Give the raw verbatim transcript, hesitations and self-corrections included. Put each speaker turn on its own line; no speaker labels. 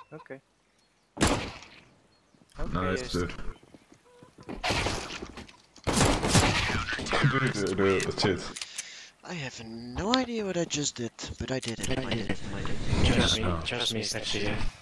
Okay. Okay,
Nice, dude.
Dude, dude, that's it.
I have no idea what I just did, but I did it.
I did it. I did it. Trust me, trust me, it's actually.